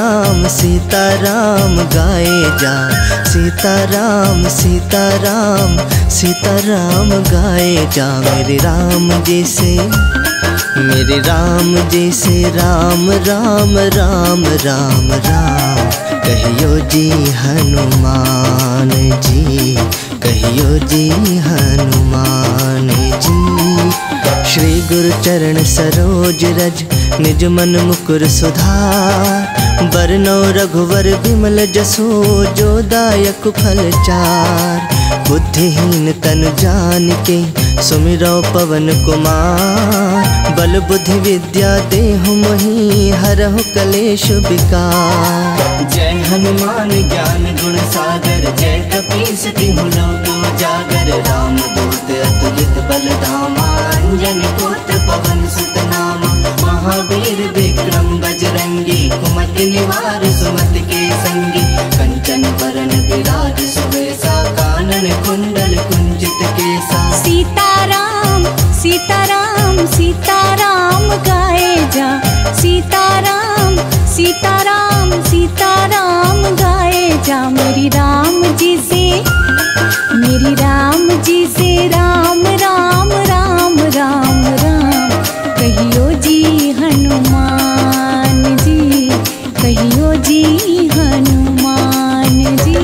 सीताराम सीताराम गाए जा, सीताराम सीताराम सीताराम गाए जा। मेरे राम जी से, मेरे राम जी से राम राम राम राम राम। कहियो जी हनुमान जी, कहियो जी हनुमान जी। श्री गुरु चरण सरोज रज, निज मन मुकुर सुधार। बरनौ रघुवर बिमल जसो, जो दायक फल चार। बुद्धिहीन तन जानिके, सुमिरौ पवन कुमार। बल बुद्धि विद्या देहु मोहि, हरहु कलेश विकार। जय हनुमान ज्ञान गुण सागर, जय कपीस तिहुँ लोक उजागर। राम दूत अतुलित बल धामा, अंजनी पुत्र पवन सुत नामा। महावीर विक्रम बजरंगी, कुमति निवार सुमति के संगी। कंचन बरन विराज सुबेसा, कानन कुंडल कुंचित केसा। सीताराम सीताराम सीताराम गाए जा, सीताराम सीताराम सीताराम गाए जा। मेरी राम जी से, मेरी राम जी से राम राम राम राम राम। कहियो जी हनुमान जी, कहियो जी हनुमान जी।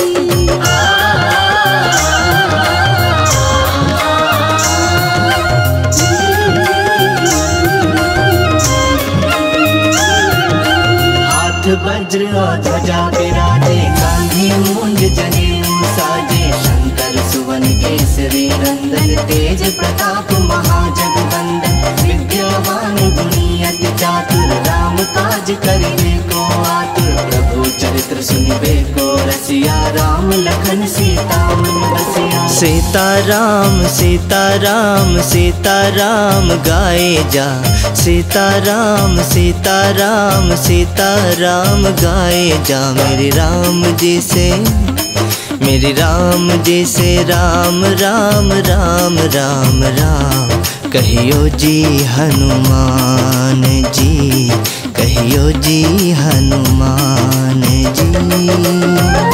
वज्र और ध्वजा विराजे, कांधे मूंज जनेऊ साजे। शंकर सुवन केसरी नंदन, तेज प्रताप महाजगवंदन। विद्यावान गुणी अति चातुर, राम काज करिबे को आतुर। प्रभु चरित्र सुनिबे को रसिया, राम लखन सीता मन बसिया। सीताराम सीताराम सीताराम गाए जा, सीताराम सीताराम सीताराम गाए जा। मेरे राम जी से, मेरे राम जी से राम राम राम राम राम। कहियो जी हनुमान जी, कहियो जी हनुमान जी।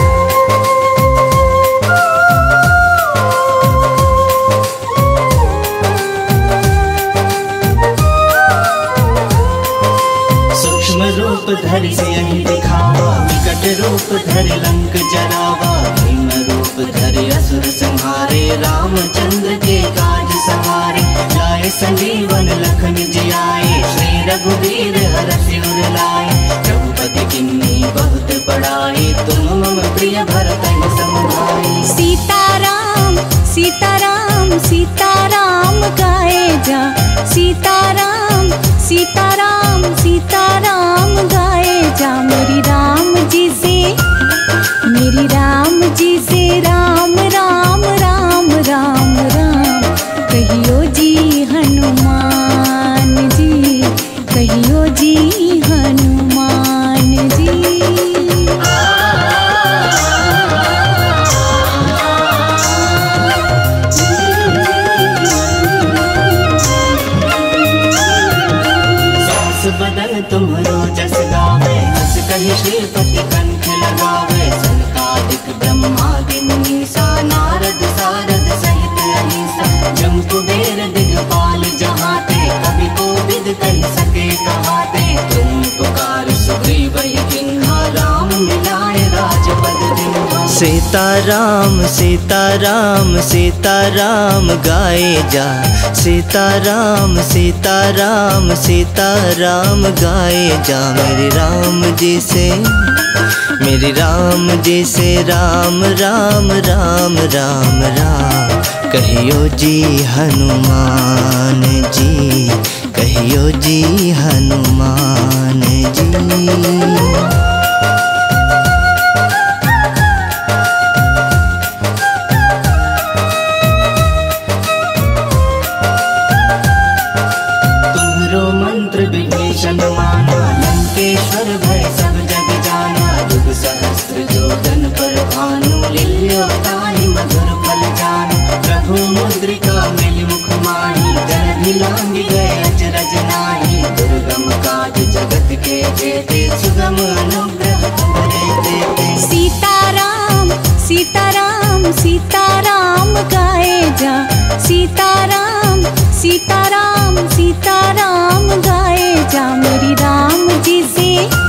धरि सियहि दिखावा, विकट रूप धरि लंक जरावा। भीम रूप धरि असुर संहारे, रामचंद्र के काज सवारे। लाए संजीवन लखन जियाए, श्री रघुवीर हरषि उर लाए। रघुपति किन्नी बहुत बड़ाई, तुम मम प्रिय भरतहि सम भाई। सीताराम सीताराम सीताराम गाए जा, सीताराम सीताराम सीताराम गाए जा। मेरी राम जी से, मेरी राम जी से राम राम राम राम राम। कहियो जी हनुमान जी, कहियो जी हनुमान जी। बदन तुम्हरो जस गावे, हस कहि श्रीपति कंठ लगावे। सनकादिक ब्रह्मादि मुनीसा, नारद सारद सहित अहिसा। जम कुबेर दिगपाल जहाते, कवि कोविद कहि सके कहाते। तुम पुकार सुग्रीवहि किन्हा, राम मिलाए राजपद दिन्हा। सीताराम सीताराम सीताराम गाए जा, सीताराम सीताराम सीताराम गाए जा। मेरे राम जी से, मेरे राम जी से राम राम राम राम राम। कहियो जी हनुमान जी, कहियो जी हनुमान जी। माना लंकेश्वर भय सब जग जाना। युग सहस्त्र जोधन पर भानु, लील्यो ताहि मधुर फल जानु। प्रभु मुद्रिका मिलि मुख माहि, जन भी लांघि गए अचरज नाही। दुर्गम काज जगत के जेते, सुगम अनु सीताराम गाए जा, सीताराम सीताराम सीताराम गाए जा। मेरी राम जी से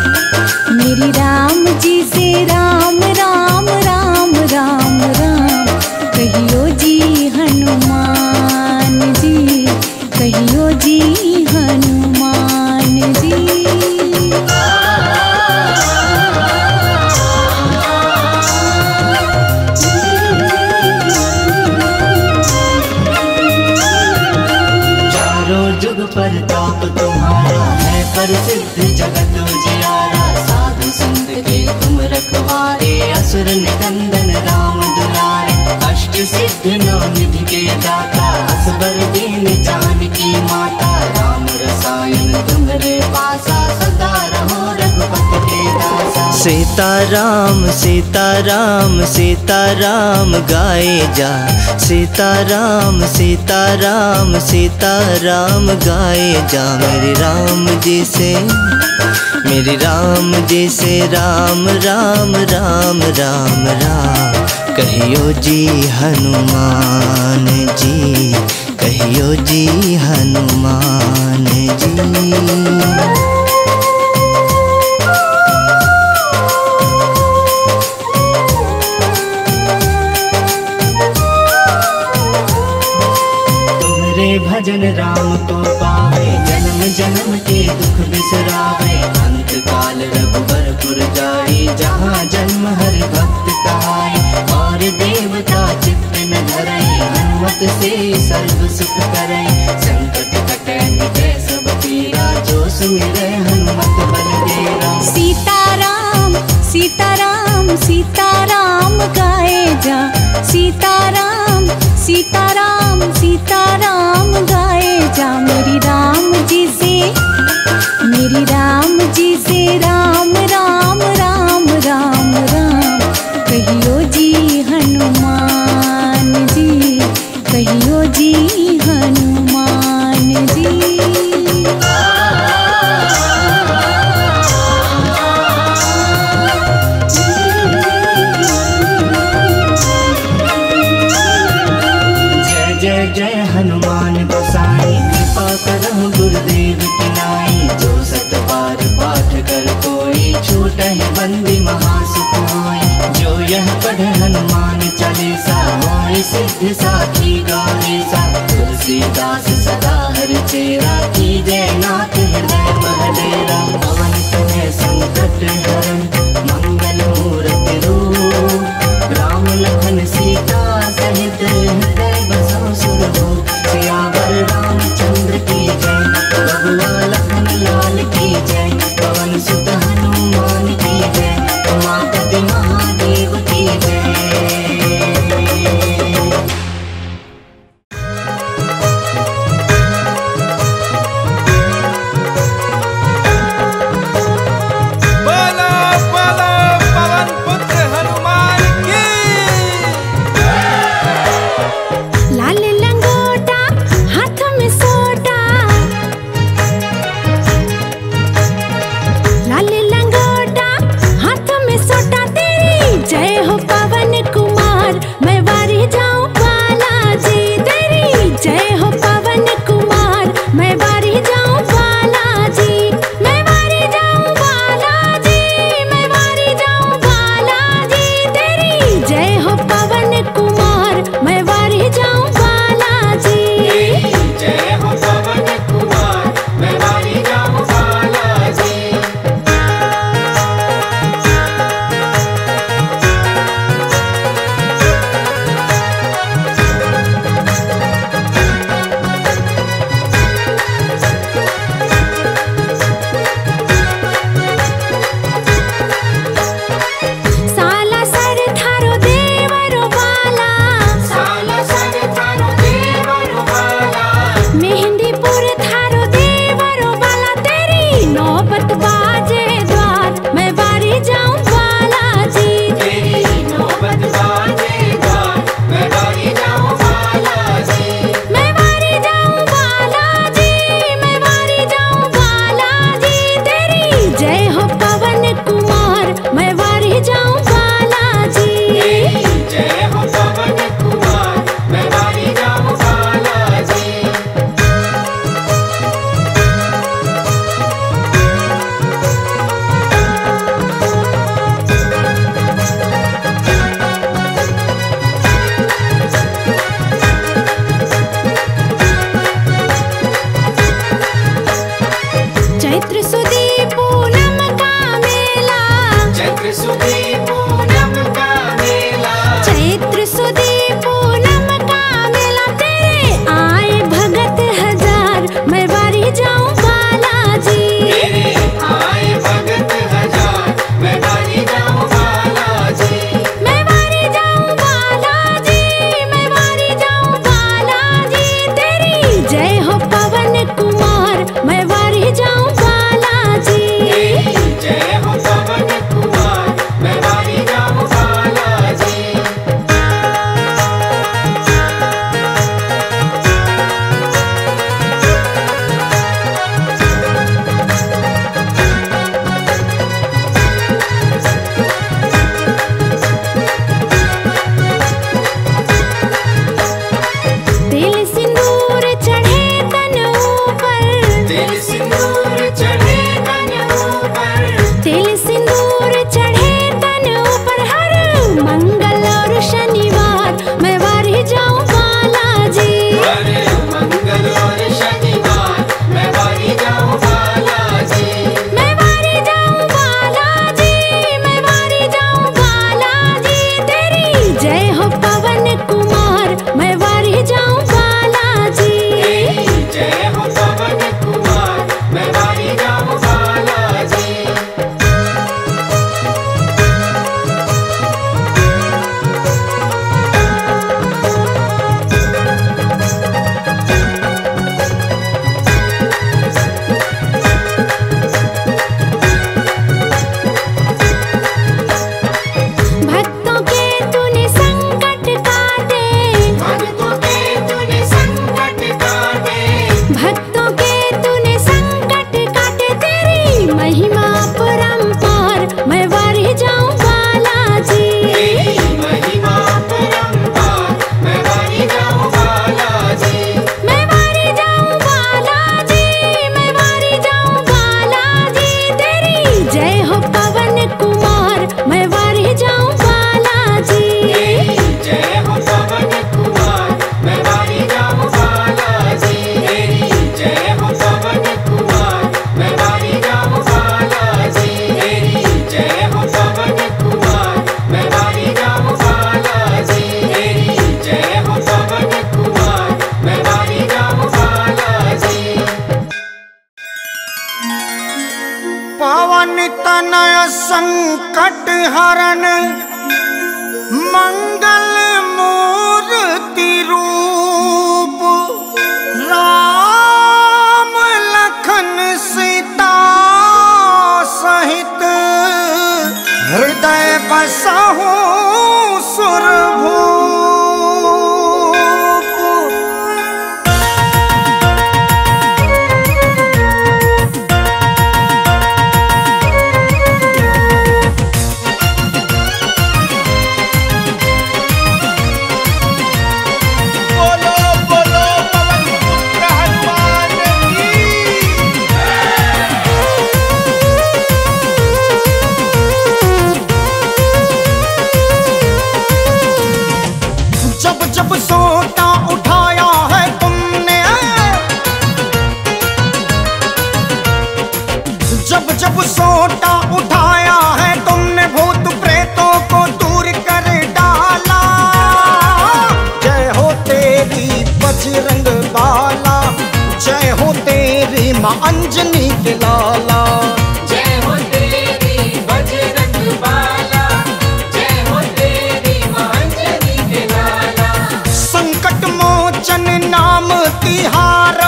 राम राम राम राम राम कहियो जी हनुमान जी, कहियो जी हनुमान जी। जुग परताप तुम्हारा है प्रसिद्ध जगत उजियारा। साधु संत के तुम रखवारे, असुर निकंदन राम दुलारे। अष्ट सिद्ध नौ निधि के दाता, असबर दीन जानकी माता। राम रसायन तुम्हारे पासा, सदा रहो रघुपति के दासा। सीताराम सीताराम सीताराम गाए जा, सीताराम सीताराम सीताराम गाए जा। मेरे राम जी से राम राम राम राम राम कहियो जी हनुमान जी, कहियो जी हनुमान जी। भजन राम को पावे, जन्म जन्म के दुख बिसरावे। अंत काल रघुबरपुर जाई, जहाँ जन्म हर भक्त कहाई। और देवता चित्त न धरई, हनुमत से सर्व सुख करई। संकट कटे मिटे सब पीरा, जो सुमिरै हनुमत बलदेवा। सीताराम सीताराम सीताराम गाए जा, सीताराम सीताराम सीताराम गाए जा। मेरी राम जी से राम राम राम राम राम कहियो जी हनुमान जी, कहियो जी हनुमान जी। जय हनुमान गोसाई, कृपा करहु गुरुदेव की नाई। जो सत बार पाठ कर कोई, छूटहि बंदी महासुख होई। जो यह पढ़े हनुमान चालीसा, होय सिद्ध साखी गौरीसा। तुलसीदास सदा हरिचेरा, कीजय नाथ हृदय महडेरा। पवन तनय संकट हरण, मंगल मूरति रूप। राम लखन सीता सहित हृदय बसो सुरभूप। सियावर रामचंद्र की जय, बबुआ लखन लाल की जय। पवन सुत हनुमान की जय, उमापति महादेव की जय। बोलो बोलो संकट हरण मंगल मूर्ति रूप, राम लखन सीता सहित हृदय बसहु सुरभूप। जब सोटा उठाया है तुमने, जब सोटा उठाया है तुमने, भूत प्रेतों को दूर कर डाला। जय हो तेरी बजरंग बाला, जय हो तेरी मां अंजनी के लाला। जय हो तेरी बजरंग बाला, जय हो तेरी मां अंजनी के लाला। संकट मोचन नाम तिहारो,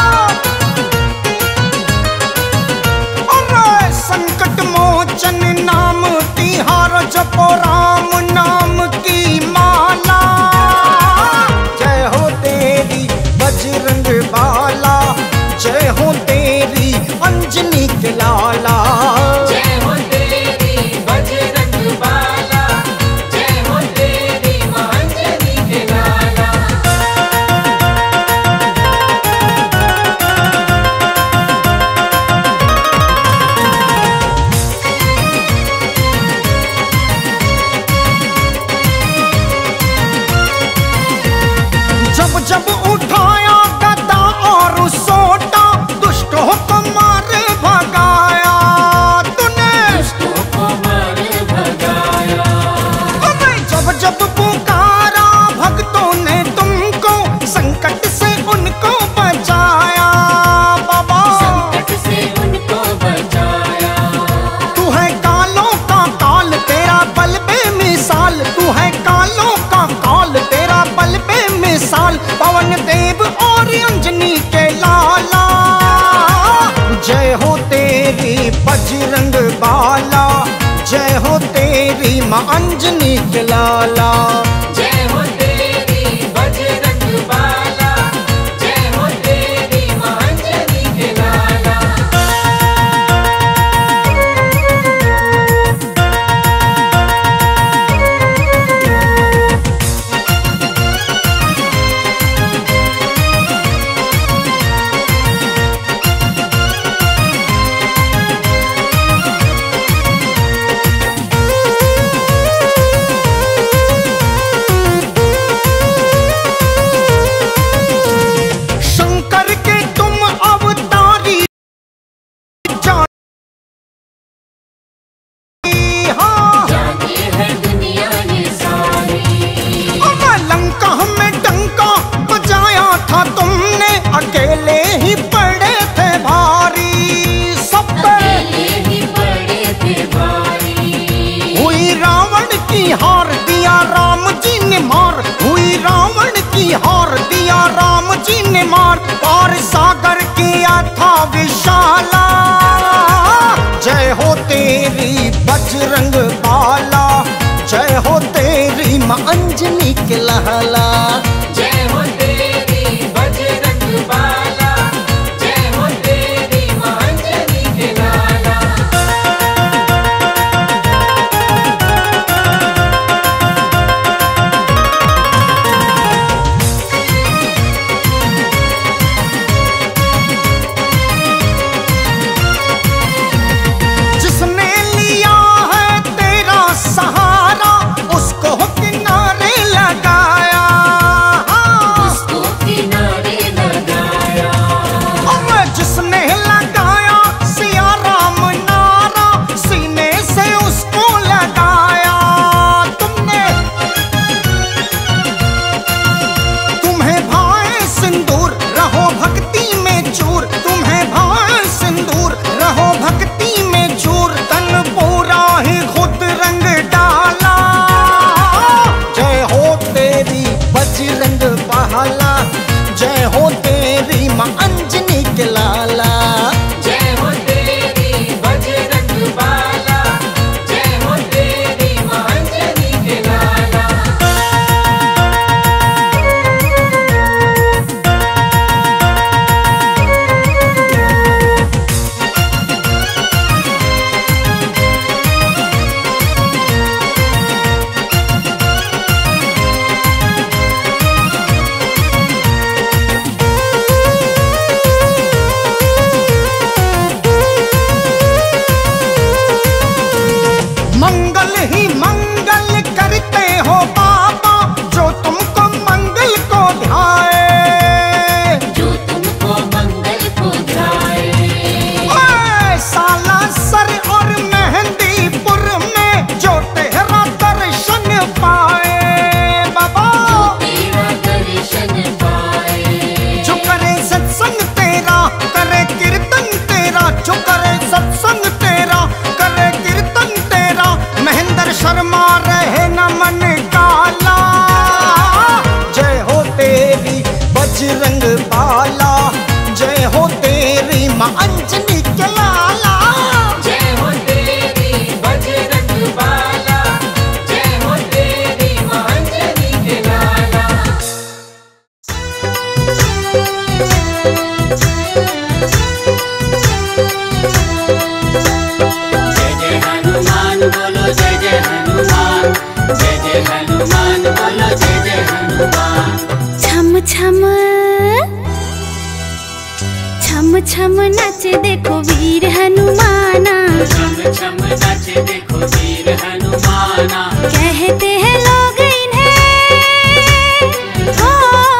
अरे संकट मोचन नाम तिहारो, जपो राम नाम की माला। जय हो तेरी बजरंग बाला, जय हो तेरी अंजनी के लाला। जय हो तेरी बजरंग बाला, जय हो तेरी मां अंजनी के लाला। जब जब उठाया गदा और सोटा, दुष्टों को मार भगाया तूने, दुष्टों को मार भगाया। अबे जब जब पुकारा भक्तों ने तुमको, संकट से उनको बचाया बाबा, संकट से उनको बचाया। तू है कालों का काल, तेरा बल बेमिसाल, तू है कालों का काल, तेरा बल बेमिसाल। पवन देव और अंजनी के लाला, जय हो तेरी बजरंग बाला, जय हो तेरी मां अंजनी के लाला। जय हो तेरी बजरंग बाला, जय हो तेरी मां अंजनी के लाला। शंकर के तुम अवतारी जानी, हाँ जानी है दुनिया ये सारी। लंका में डंका बजाया था तुमने, अकेले ही पड़े थे भारी सब पे। अकेले ही पड़े थे भारी। हुई रावण की हार, दिया राम जी ने मार, हुई रावण की हार, दिया राम जी ने मार। और सागर किया था विशाला, जय हो तेरी बजरंग बाला, जय हो तेरी मां अंजनी के लाला। जय हो तेरी बजरंग बाला, जय हो तेरी मां अंजनी के लाला। जिसने लिया है तेरा सहारा, उसको किनारे लगाया। छम छम छम नाचे देखो वीर हनुमाना, छम छम नाचे देखो वीर हनुमाना। कहते हैं लोग इन्हें, हो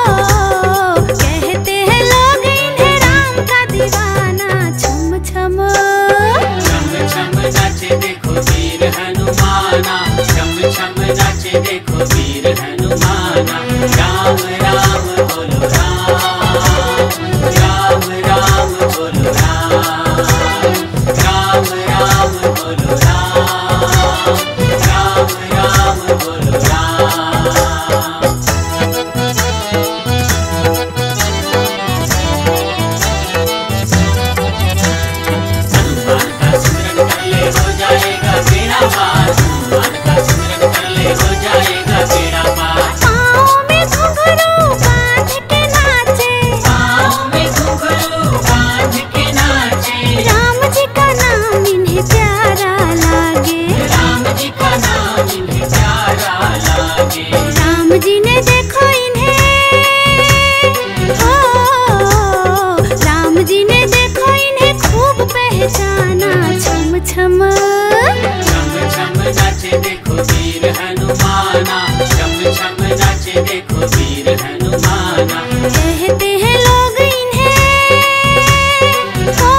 कहते हैं लोग इन्हें राम का दीवाना। छम छम छम छम नाचे देखो वीर हनुमाना, छम छम नाचे देखो वीर हनुमाना। राम राम बोलो राम, राम राम बोलो राम, राम राम बोलो राम, राम राम बोलो राम। हनुमान का सिमरन कर ले हो जाएगा बेड़ा पार, हनुमान का सिमरन कर ले हो जाएगा बेड़ा पार। पाँव में घुंघरू बांध के नाचे, पाँव में घुंघरू बांध के नाचे, राम जी का नाम इन्हें प्यारा लागे, राम जी का नाम इन्हें प्यारा लागे। राम जी ने देखो इन्हें, हो राम जी ने देखो इन्हें खूब पहचाना। छम छम छम छम नाचे देखो वीर हनुमाना, छम छम नाचे देखो वीर हनुमाना। कहते हैं लोग इन्हें, हो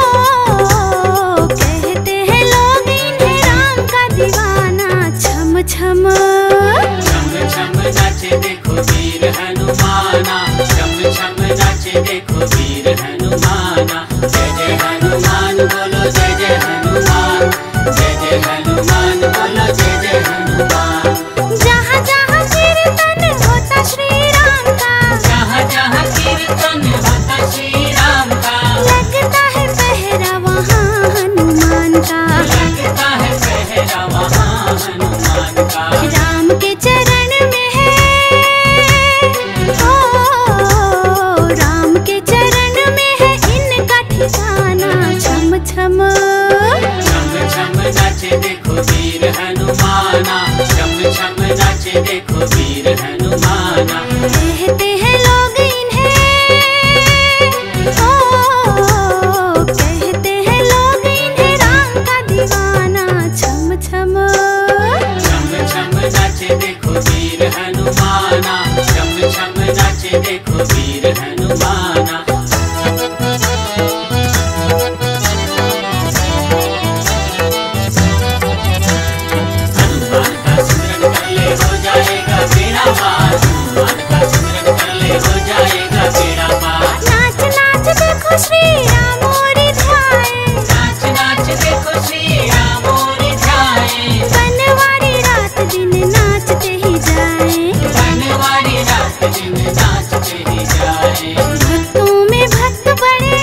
कहते हैं लोग इन्हें राम का दीवाना। छम छम छम छम नाचे देखो वीर हनुमाना, छम छम नाचे देखो वीर हनुमाना। जय जय हनुमान बोलो जय जय हनुमान, जय जय हनुमान बोलो जय जय हनुमान। जहाँ जहाँ कीर्तन होता श्री राम का, जहाँ जहाँ कीर्तन होता श्री राम का, लगता है पहरा वहाँ हनुमान का। लगता है पहरा वहाँ हनुमान का। राम के चरण में है, हो राम के चरण में है इनका ठिकाना। छम छम छम छम नाचे देखो वीर हनुमाना, छम छम नाचे देखो वीर हनुमाना। कहते हैं लोग इन्हें, हो कहते हैं लोग इन्हें राम का दीवाना। छम छम छम छम नाचे देखो वीर हनुमाना, छम छम नाचे देखो वीर हनुमाना। हनुमान का सिमरन कर ले हो जाएगा बेड़ा पार, हनुमान का सिमरन कर ले हो जाएगा बेड़ा पार। नाच नाच देखो श्री राम मोरी ध्याए, नाच नाच देखो श्री राम मोरी ध्याए, बनवारी रात दिन नाचते ही जाए। बनवारी रात दिन नाचते ही जाए। भक्तों में भक्त बड़े,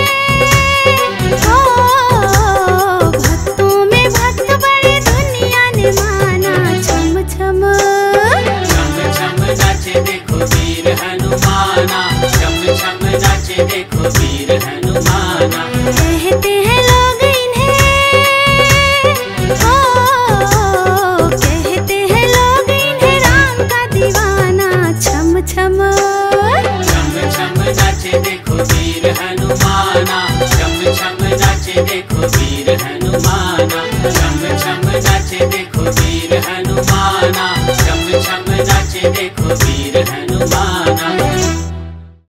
हो भक्तों में भक्त बड़े दुनिया ने माना। छम छम छम छम नाचे देखो वीर हनुमाना, छम छम नाचे देखो वीर हनुमाना। कहते हैं लोग इन्हें, हो कहते हैं लोग इन्हें राम का दीवाना। छम छम छम छम नाचे देखो वीर हनुमाना, छम छम नाचे देखो वीर हनुमाना। छम छम नाचे देखो वीर हनुमाना,